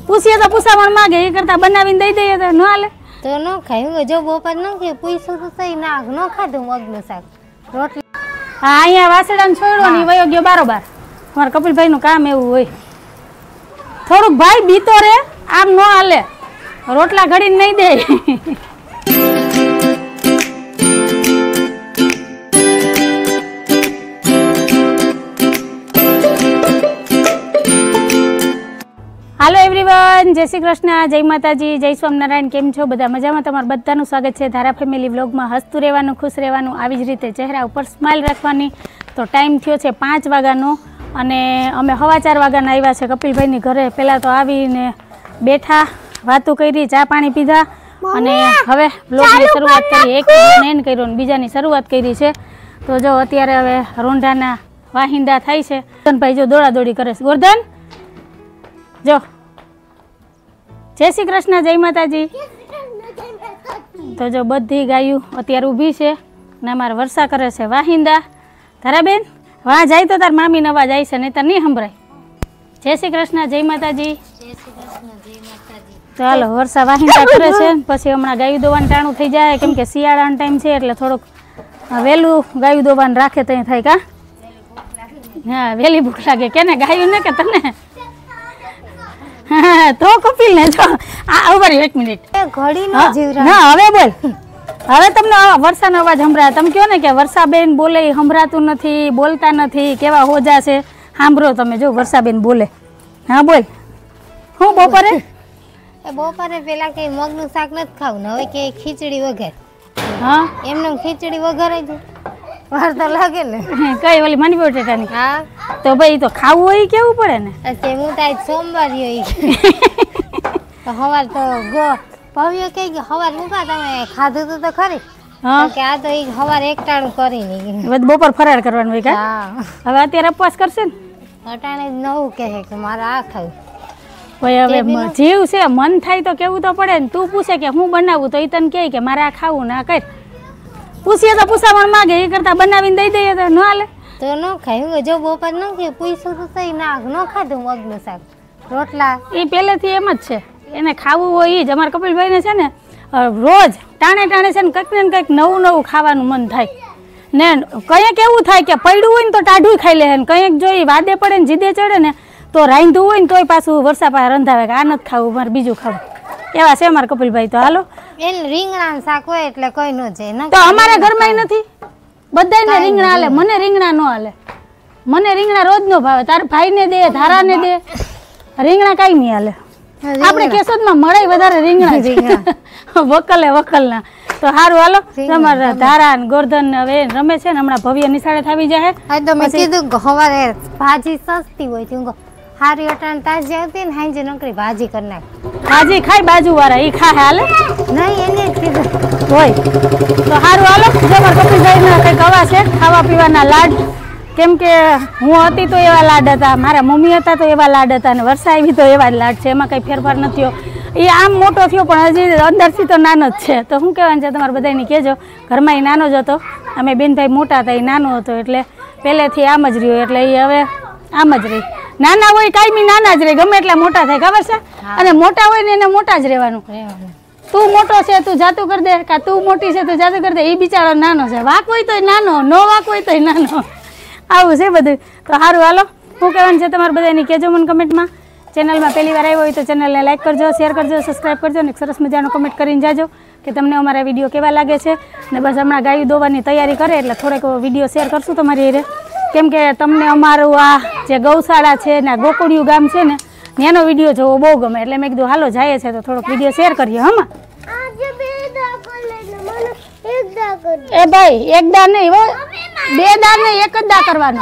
પૂછીએ તો પૂછામણ માંગે એ કરતા બનાવીને દઈ દઈએ તો ન હાલે તો ન ખાય જો બપોર ન કે પૂછ્યું તો સહી ના ન ખાધું મગનું શાક રોટલી હા અહીંયા વાસડાને છોડ્યો ને વયો ગયો બારોબાર અમારા કપિલભાઈ નું કામ એવું હોય થોડુંક ભાઈ બીતો રે આમ ન હાલે રોટલા ઘડીને નહીં દે હાલો એવરીવન જય શ્રી કૃષ્ણ જય માતાજી જય સ્વામિનારાયણ કેમ છો બધા મજામાં તમારું બધાનું સ્વાગત છે ધારા ફેમિલી વ્લોગમાં હસતું રહેવાનું ખુશ રહેવાનું આવી જ રીતે ચહેરા ઉપર સ્માઇલ રાખવાની તો ટાઈમ થયો છે 5 વાગ્યાનો અને અમે 4:15 વાગ્યાના આવ્યા છે કપિલભાઈની ઘરે પહેલાં તો આવીને બેઠા વાતો કરી ચા પાણી પીધા અને હવે વ્લોગની શરૂઆત કરી એક એન્ડ કર્યો અને બીજાની શરૂઆત કરી છે તો જો અત્યારે હવે રોંઢાના વાહિંદા થાય છે ગોરધનભાઈ જો દોડાદોડી કરે છે ગોરધન જો જય શ્રી કૃષ્ણ જય માતાજી તો જો બધી ગાયું અત્યારે ઊભી છે ને અમારે વર્ષા કરે છે વાહિંદા ધારાબેન વાહ જાય તો તાર મામી નવા જાય છે નહીં તાર નહીં સંભળાય જય શ્રી કૃષ્ણ જય માતાજી ચાલો વર્ષા વાહિંદા કરે છે પછી હમણાં ગાયું દોવાનું ટાણું થઈ જાય કેમ કે શિયાળાનો ટાઈમ છે એટલે થોડુંક વહેલું ગાયું દોવાનું રાખે ત્યાં થાય કા હા વહેલી ભૂખ લાગે કેને ગાયું ને કે તને તો કપિલ ને જો આ ઉભા રહ્યો 1 મિનિટ ઘડી નો જીવરા ના હવે બોલ હવે તમને વર્ષાનો અવાજ સંભળાય તમે કહો ને કે વર્ષાબેન બોલે સંભળાતું નથી બોલતા નથી કેવા હોજા છે સાંભળો તમે જો વર્ષાબેન બોલે હા બોલ હું બપોરે બપોરે પેલા કે મગનું શાક નથી ખાવું ને હવે કે ખીચડી વઘાર હા એમને ખીચડી વઘારે જ વાર તો લાગે ને કઈ ઓલી મની બટેટાની હા તો ભાઈ તો ખાવું હોય કેવું પડે ને તે હું તો આજ સોમવાર હોય તો હવાર તો ગો ભવ્ય કે હવાર મૂકા તમે ખાધું તો ખરી હા કે આ તો એક હવાર એકટાણું કરી નહીં હવે બપોર ફરાર કરવાનું હોય કા હા હવે અત્યારે ઉપવાસ કરશે ને અટાણે નવું કહે કે મારે આ ખાવું ભાઈ હવે જીવ છે મન થાય તો કેવું તો પડે ને તું પૂછે કે હું બનાવું તો એ તને કહે કે મારે આ ખાવું ને આ કર પૂછીએ તો પૂછામણ માંગે એ કરતા બનાવીને દઈ દઈએ તો ન હાલે તો ન ખાય જો બપોર ન કે પૂછ્યું તો સહી ના ન ખાધું મગનું શાક રોટલા એ પહેલેથી એમ જ છે એને ખાવું હોય એ જ અમારા કપિલભાઈને છે ને રોજ ટાણે છે ને કંઈક ને કંઈક નવું નવું ખાવાનું મન થાય ને કંઈક એવું થાય કે પડ્યું હોય ને તો ટાઢું ખાઈ લે ને કંઈક જો એ વાદે પડે ને જીદે ચડે ને તો રાંધવું હોય ને તોય પાછું વર્ષા પાસે રંધાવે કે આ નથી ખાવું મારે બીજું ખાવું એવા છે અમારા કપિલભાઈ તો હાલો એને રીંગણાનું શાક હોય એટલે કોઈ ન જાય તો અમારા ઘરમાં નથી બધાને રીંગણા હાલે મને રીંગણા ન હાલે મને રીંગણા રોજ નો ભાવે તાર ભાઈને દે ધારાને દે રીંગણા કઈ નહીં હાલે આપણે કેશોદમાં મળે વધારે રીંગણા વકલના તો સારું હાલો તમારા ધારા ને ગોરધન હવે રમે છે ને હમણાં ભવ્ય નિશાળે થાવી જાય તો મેં કીધું હવારે ભાજી સસ્તી હોય છે હારી અટાણ તાજી આવતી ને હાંજે નકરી ભાજી કરી નાખ ભાજી ખાય બાજુ વાળા ઈ ખાય હાલે નહીં એને જ કીધું હોય તો સારું હાલો જબર કપિલભાઈ ના કઈક આવા છે ખાવા પીવાના લાડ કેમ કે હું હતી તો એવા લાડ હતા મારા મમ્મી હતા તો એવા લાડ હતા અને વર્ષા આવી તો એવા જ લાડ છે એમાં કઈ ફેરફાર નથી થયો એ આમ મોટો થયો પણ હજી અંદરથી તો નાનો જ છે તો શું કહેવાનું છે તમારે બધાને કહેજો ઘરમાં એ નાનો જ હતો અમે બેનભાઈ મોટા હતા એ નાનો હતો એટલે પહેલેથી આમ જ રહ્યો એટલે એ હવે આમ જ રહી નાના હોય કાયમી નાના જ રહે ગમે એટલા મોટા થાય ખબર છે અને મોટા હોય ને એને મોટા જ રહેવાનું તું મોટો છે તું જાતું કરી દે કા તું મોટી છે તું જાતું કરી દે એ બિચારો નાનો છે વાક હોય તોય નાનો નો વાક હોય તોય નાનો આવું છે બધું તો સારું હાલો શું કહેવાનું છે તમારે બધાની કહેજો મને કમેન્ટમાં ચેનલમાં પહેલી વાર આવ્યો હોય તો ચેનલને લાઈક કરજો શેર કરજો સબસ્ક્રાઈબ કરજો ને સરસ મજાનો કમેન્ટ કરીને જાજો કે તમને અમારા વિડીયો કેવા લાગે છે ને બસ હમણાં ગાયું દોવાની તૈયારી કરે એટલે થોડેક વિડીયો શેર કરશું તમારી હારે કેમ કે તમને અમારું આ જે ગૌશાળા છે ને ગોકુળિયું ગામ છે ને એનો વિડીયો જોવો બહુ ગમે એટલે મેં કીધું હાલો જાય છે તો થોડોક વિડીયો શેર કરીએ હમાં એ ભાઈ એક દા નહીં હો 2 દા નહીં એક જ દા કરવાનો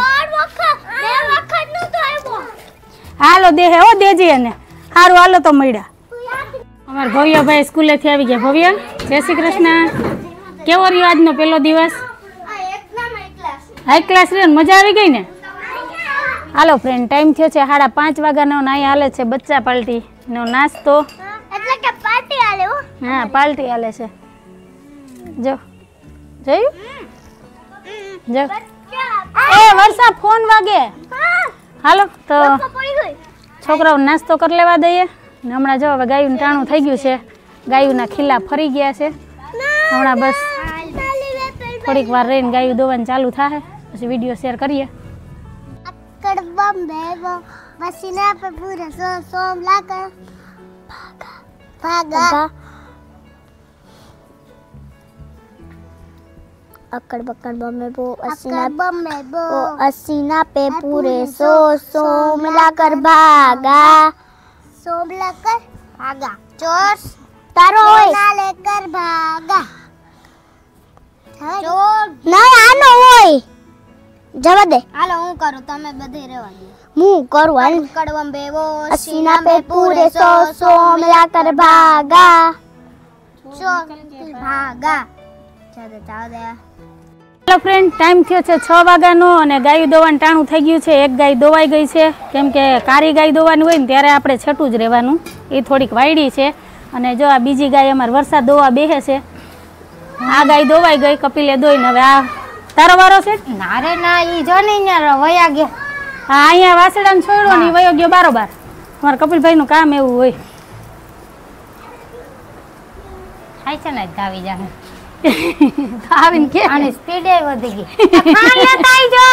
હાલો દેહે હો દેજી એને સારું હાલો તો મળ્યા અમારા ભવ્યભાઈ સ્કૂલેથી આવી ગયા ભવ્ય જય શ્રી કૃષ્ણ કેવો રહ્યો આજનો પહેલો દિવસ હાઈ ક્લાસ રહ્યો મજા આવી ગઈ ને હાલો ફ્રેન્ડ ટાઈમ થયો છે 5:30 વાગ્યાનો નાઈ હાલે છે બચ્ચા પાર્ટી નો નાસ્તો એટલે કે પાર્ટી હાલે હો હા પાર્ટી હાલે છે જો જોયું જો એ વર્ષા ફોન વાગે હાલો તો છોકરાઓ નાસ્તો કરી લેવા દઈએ ને હમણાં જો હવે ગાયું ટાણું થઈ ગયું છે, ગાયુંના ખીલા ફરી ગયા છે. હમણાં બસ થોડીક વાર રહીને ગાયું દોવાનું ચાલુ થાય, પછી વિડીયો શેર કરીએ. मसीना पे पूरे सोम लाकर भागा अकड़ बकड़ बम्मे बो असीना पे पूरे सोम लाकर भागा चोर तारो ना लेकर भागा चोर नहीं आनो होय जवा दे हालो હું કરું તમે બધે રહેવા દો હું કરું હાલ કડવમ બેવો અસીના પે પૂરે સોમ લાકર ભાગા ભાગા ચાલે હેલો ફ્રેન્ડ, ટાઈમ થયો છે 6 વાગ્યાનો અને ગાયું દોવાનું ટાણું થઈ ગયું છે. એક ગાય દોવાઈ ગઈ છે, કેમ કે કારી ગાય દોવાની હોય ને ત્યારે આપણે છેટું જ રહેવાનું, એ થોડીક વાયડી છે. અને જો આ બીજી ગાય અમારે વરસાદ દોવા બેહે છે. આ ગાય દોવાઈ ગઈ, કપિલે દોઈને હવે આ તારો વારો છે. ના રે ના, ઈ જો ને અહીંયા વયા ગયા. હા, અહીંયા વાસડાને છોડ્યો ને વયો ગયો બારોબાર. અમારા કપિલભાઈનું કામ એવું હોય. થાય છે ને ધાવી જાહે આવીને કે આની સ્પીડ વધી ગઈ. ખાણ લેતા આવજો.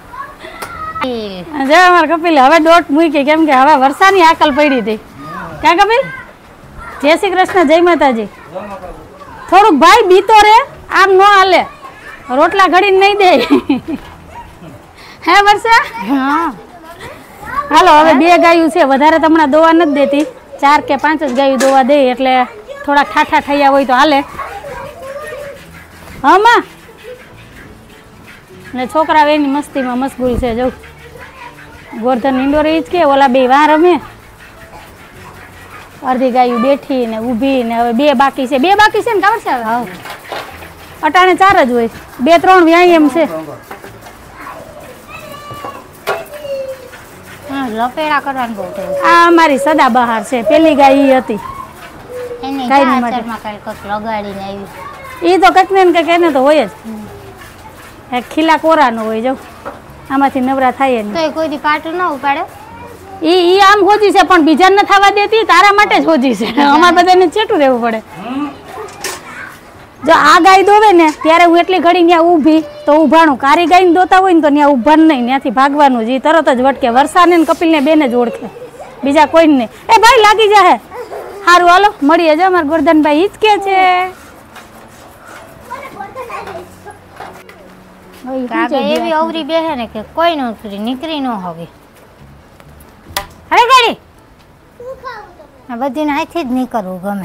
જો અમારા કપિલે હવે દોટ મૂકી, કેમ કે હવે વરસાદની આકલ પડી હતી. ક્યાં કપિલ? જય શ્રી કૃષ્ણ, જય માતાજી. થોડુંક ભાઈ બીતો રે, આમ ન હાલે, રોટલા ઘડીને નહીં દે. હે વર્ષા? હા હાલો હવે 2 ગાયું છે, વધારે તમને દોવા નથી દેતી, 4 કે 5 જ ગાયું દોવા દે, એટલે થોડા ઠાઠા થયા હોય તો હાલે. હા માં ને છોકરા એની મસ્તીમાં મશગુલ છે. જો ગોરધન ઇન્ડોર જ કે ઓલા 2 વાં રમે, અડધી ગાયું બેઠી ને ઊભી ને હવે 2 બાકી છે. 2 બાકી છે ને ખબર છે? હવે અટાણે 4 જ હોય, 2-3 વ્યાય એમ છે. લપેડા કરવાનું બહુ થાય. આ અમારી સદા બહાર છે, પેલી ગાય ઈ હતી. એની ગાયની માટે. ચાચરમાં કાલ કોક લગાડીને આવી. ઈ તો કંઈક ને કંઈક એને તો હોય જ, એક ખીલા કોરાનો હોય. જો આમાંથી નવરા થાય ને તો કોઈ દી પાટું ન ઉપાડે. ઈ આમ હોજી છે, પણ બીજા ન થવા દેતી, તારા માટે જ હોજી છે. અમારે બધાને ચેટું રહેવું પડે. જો આ ગાય દોવે ને ત્યારે હું એટલી ઘડી ત્યાં ઊભી તો ઊભાણું, કારી ગાયને દોતા હોય ને તો ત્યાં ઊભાનું નહીં, ત્યાંથી ભાગવાનું જ. તરત જ વટકે. વરસાદને ને કપિલને બેને જ ઓળખે, બીજા કોઈને નહીં. એ ભાઈ લાગી જાહે. સારું હાલો મળીએ. જો અમારા ગોરધનભાઈ હિચકે છે. એવી અવરી બેહે ને કે કોઈ ન ઉતરી નીકળી ન હવે. અરે ગાડી આ બધીને હાથથી જ નીકળવું ગમે.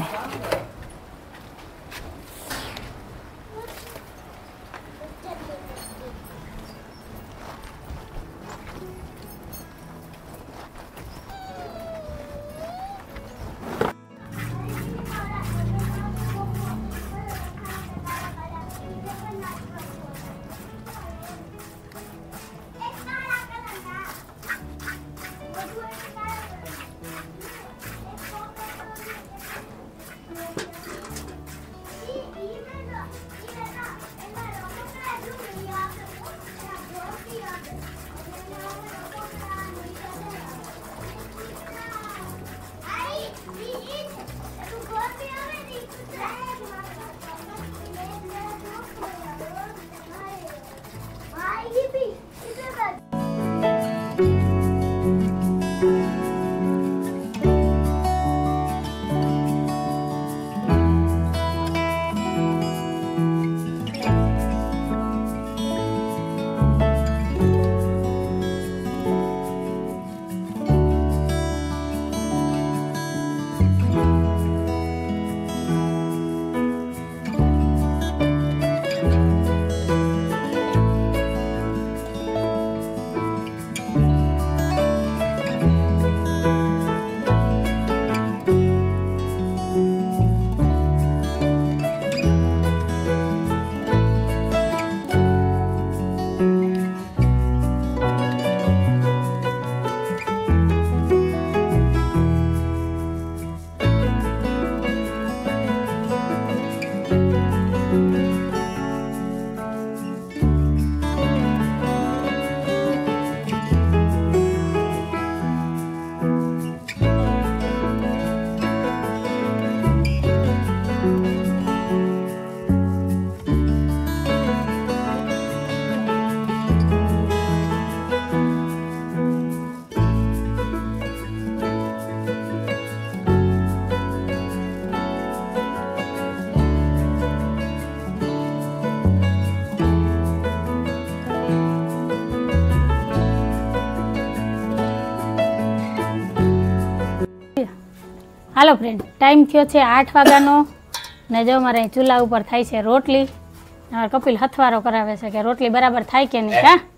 હાલો ફ્રેન્ડ, ટાઈમ થયો છે 8 વાગ્યાનો ને જો મારે ચૂલા ઉપર થાય છે રોટલી. અમારે કપિલ હથવારો કરાવે છે કે રોટલી બરાબર થાય કે નહીં. હા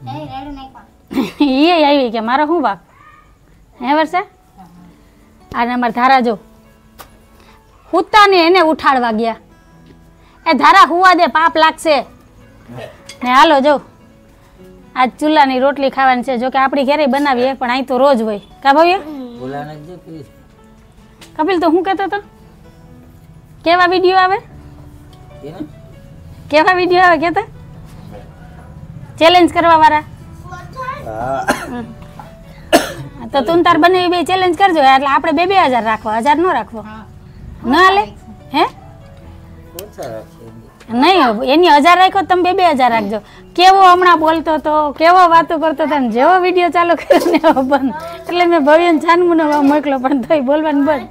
એ આવી કે મારો શું વાક હે વર્ષા. અને અમારે ધારા જો હુતા ને એને ઉઠાડવા ગયા. એ ધારા હુવા દે, પાપ લાગશે ને. હાલો જો આજ ચૂલાની રોટલી ખાવાની છે. જો કે આપણી ઘરે બનાવીએ પણ અહીં તો રોજ હોય કા ભાઈ. કપિલ તો હું કહેતો હતો કેવા વિડીયો આવે, કેવા વિડીયો આવે કેતા ચેલેન્જ કરવા વાળા. તો તું તાર બને બે ચેલેન્જ કરજો એટલે આપણે 2000 રાખવા, 1000 ન રાખવો ના લે હે નહીં. એની 1000 રાખ્યો તમે 2000 રાખજો. કેવો હમણાં બોલતો હતો, કેવો વાતો કરતો હતો ને જેવો વિડીયો ચાલુ કર્યો ને એવો બંધ. એટલે મેં ભવ્યને છાનમુનો મોકલો પણ તોય બોલવાનું બંધ.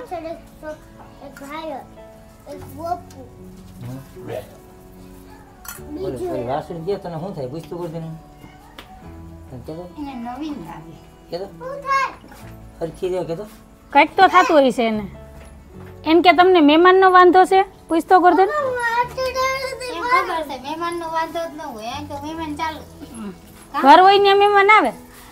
કઈક તો થતું હોય છે એને. એમ કે તમને મહેમાનનો વાંધો છે પૂછતો કરતો ને. ઘર હોય ને મહેમાન આવે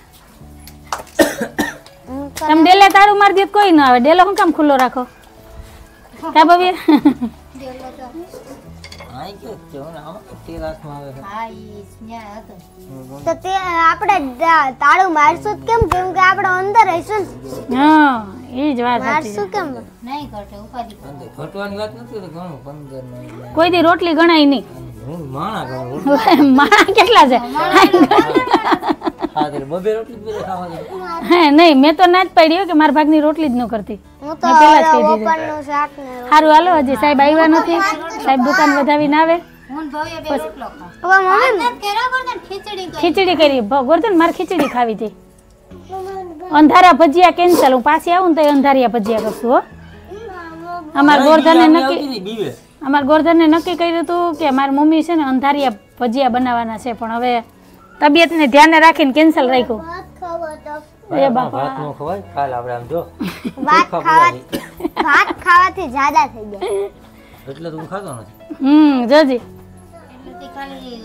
તમે ડેલે તાળું મારી દે કોઈ ના આવે. ડેલો શું કામ ખુલ્લો રાખો કા ભાભી. તો તે આપણે તાળું મારશું કેમ? કેમ કે આપણે અંદર હઈશું ને. હા એ જ વાત મારશું કેમ? નહીં ઘટે ઉપાધિ ઘટવાની વાત નથી તો ઘણું 15 કોઈ દી રોટલી ગણાય નહીં. માણા કેટલા છે? હે નહીં, મેં તો ના જ પાડી કે મારા ભાગની રોટલી જ ન કરતી. હું તો પેલા જ કહી દીધું. ઉપરનું શાક ને સારું હાલો, હજી સાહેબ આવ્યા નથી. સાહેબ દુકાન વધાવીને આવે. હું ભવ્ય બે રોટલો ખાવ. હવે મમ્મી કેરા ગોરધન ખીચડી કરી. ખીચડી કરી. ગોરધન મારે ખીચડી ખાવી હતી. અંધારા ભજીયા કેન્સલ. હું પાછી આવું ને તો અંધારિયા ભજીયા કરશું હો. અમાર ગોરધને નક્કી કર્યું હતું કે મારી મમ્મી છે ને અંધારિયા ભજીયા બનાવવાના છે પણ હવે તબિયતને ધ્યાને રાખીને કેન્સલ રાખ્યું. એ બાપા ભાત ખાવાથી જ્યાદા થઈ ગયા. એટલે તો હું ખાતો નથી. જોજી એટલે ખાલી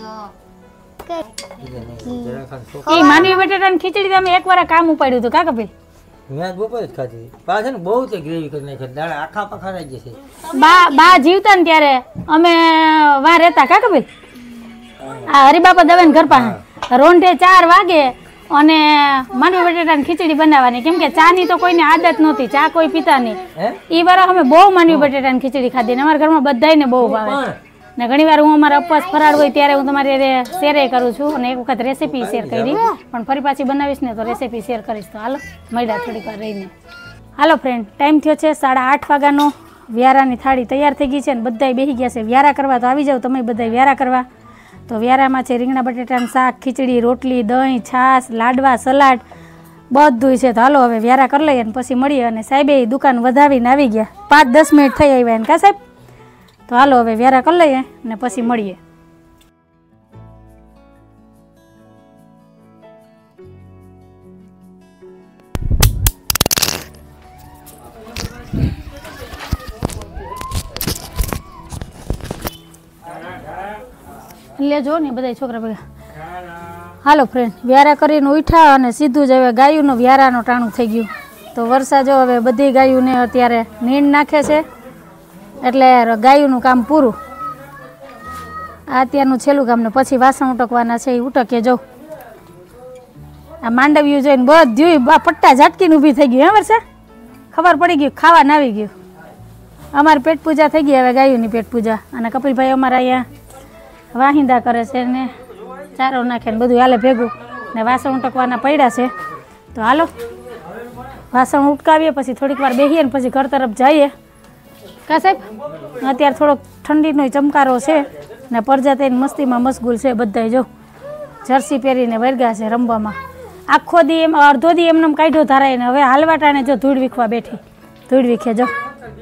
એ માનવી બટેટાની ખીચડી તમે એકવાર કામ ઉપાડ્યું હતું કા કપિલ? મેં બપોરે જ ખાધી. પાછળ બહુ તે ગ્રેવી કરી નાખી. દાળ આખા પખા થઈ જશે. બા જીવતા ને ત્યારે અમે વા રહેતા કા કપિલ? આ હરિબાપા દવેન ઘર પાસે રોંઢે 4 વાગે અને માનવી બટેટાની ખીચડી બનાવવાની. કેમ કે ચા ની તો કોઈને આદત નહોતી, ચા કોઈ પીતા નહીં. એ વાર અમે બહુ માનવી બટેટાની ખીચડી ખાધી ને અમારા ઘરમાં બધાને બહુ ભાવે. ને ઘણી વાર હું અમારા ઉપવાસ ફરાળ હોય ત્યારે હું તમારી શેર કરું છું અને એક વખત રેસીપી શેર કરી પણ ફરી પાછી બનાવીશ ને તો રેસીપી શેર કરીશ. તો હાલો મળ્યા થોડીક વાર રહીને. હાલો ફ્રેન્ડ, ટાઈમ થયો છે 8:30 વાગ્યાનો. વ્યારાની થાળી તૈયાર થઈ ગઈ છે ને બધાય બેસી ગયા છે વ્યારા કરવા. તો આવી જાવ તમે બધા વ્યારા કરવા. તો વ્યારામાં છે રીંગણા બટેટાનું શાક, ખીચડી, રોટલી, દહીં, છાશ, લાડવા, સલાડ બધું છે. તો હાલો હવે વ્યારા કરી લઈએ ને પછી મળીએ. અને સાહેબે દુકાન વધાવીને આવી ગયા. 5-10 મિનિટ થઈ આવ્યા એને કા સાહેબ? તો હાલો હવે વ્યારા કરી લઈએ ને પછી મળીએ. લેજો ને બધા છોકરા ભેગા. હાલો ફ્રેન્ડ, વ્યારા કરીને ઉઠ્યા અને સીધું જ હવે ગાયુંનો વ્યારાનો ટાણું થઈ ગયું. તો વર્ષા જો હવે બધી ગાયુંને અત્યારે નીંદ નાખે છે એટલે ગાયુંનું કામ પૂરું. આ અત્યારનું છેલ્લું કામ ને પછી વાસણ ઉટકવાના છે. એ ઉટકે જો આ માંડવ્યું જોઈને બધું પટ્ટા ઝાટકીને ઊભી થઈ ગયું. હે વર્ષા ખબર પડી ગયું, ખાવાનું આવી ગયું. અમારી પેટ પૂજા થઈ ગઈ હવે ગાયુંની પેટ પૂજા. અને કપિલભાઈ અમારા અહીંયા વાહિંદા કરે છે ને ચારો નાખે ને બધું હાલે ભેગું ને વાસણ ઉટકવાના પડ્યા છે. તો હાલો વાસણ ઉટકાવીએ પછી થોડીક વાર બેસીએ ને પછી ઘર તરફ જઈએ કા સાહેબ? અત્યારે થોડોક ઠંડીનો ચમકારો છે ને પરજાતેની મસ્તીમાં મશગુલ છે બધા. જો જર્સી પહેરીને વર્ગા છે રમવામાં. આખો દી એમ અડધો દી એમને કાઢ્યો ધારાય ને હવે હાલવાટાને જો ધૂળ વીખવા બેઠી. ધૂળ વીખે જો.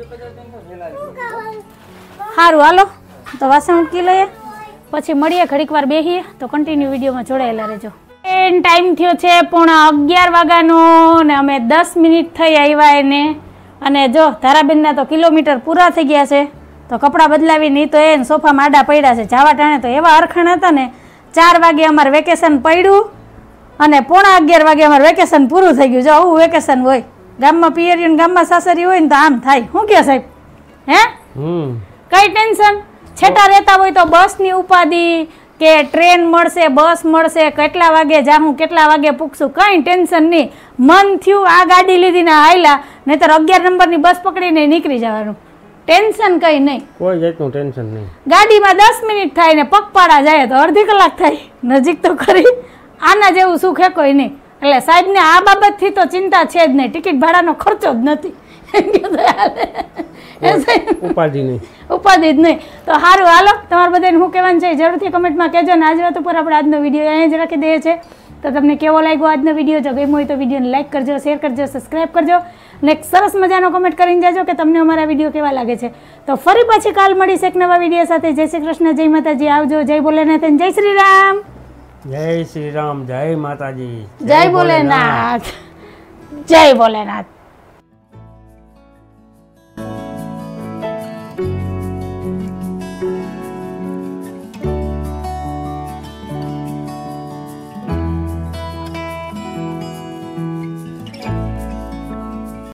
સારું હાલો તો વાસણ ઉટકી લઈએ પછી મળીએ. ઘડીક વાર બેસીએ તો કન્ટિન્યુ વિડીયોમાં જોડાયેલા રહેજો. ટાઈમ થયો છે 11:15 વાગ્યાનો ને અમે 10 મિનિટ થઈ આવ્યા એને અને જો ધારાબેનના તો કિલોમીટર પૂરા થઈ ગયા છે તો કપડાં બદલાવીને તો એ સોફામાં આડા પડ્યા છે. જવા ટાણે તો એવા અરખણ હતા ને 4 વાગે અમારે વેકેશન પડ્યું અને 11:15 વાગે અમારે વેકેશન પૂરું થઈ ગયું. જો આવું વેકેશન હોય ગામમાં પિયરિયું ગામમાં સાસરી હોય ને તો આમ થાય. શું કે સાહેબ હે કઈ ટેન્શન છેટા રહેતા હોય તો બસની ઉપાધિ કે ટ્રેન મળશે બસ મળશે કેટલા વાગે જાઉં કેટલા વાગે પૂગશું કંઈ ટેન્શન નહીં. મન થયું આ ગાડી લીધી ને હાયલા નહીંતર 11 નંબરની બસ પકડીને નીકળી જવાનું. ટેન્શન કંઈ નહીં, કોઈ જાતનું ટેન્શન નહીં. ગાડીમાં 10 મિનિટ થાય ને પગપાળા જાય તો અડધી કલાક થાય. નજીક તો ખરી, આના જેવું સુખ હે કોઈ નહીં. એટલે સાહેબને આ બાબતથી તો ચિંતા છે જ નહીં, ટિકિટ ભાડાનો ખર્ચો જ નથી. ઉપાધિ જ નહીં. તો સારું હાલો, તમારે બધાને શું કહેવાનું છે જરૂરથી કમેન્ટમાં કહેજો. ને આજ વાત ઉપર આપણે આજનો વિડીયો અહીંયા જ રાખી દઈએ છીએ. તો તમને કેવો લાગ્યો આજનો વિડીયો? જો ગમ્યો હોય તો વિડીયોને લાઈક કરજો, શેર કરજો, સબસ્ક્રાઈબ કરજો અને એક સરસ મજાનો કમેન્ટ કરીને જાજો કે તમને અમારા વિડીયો કેવા લાગે છે. તો ફરી પાછી કાલ મળીશ એક નવા વિડીયો સાથે. જય શ્રી કૃષ્ણ, જય માતાજી, આવજો. જય ભોલેનાથ, જય શ્રી રામ. જય શ્રી રામ, જય માતાજી, જય ભોલેનાથ, જય ભોલેનાથ.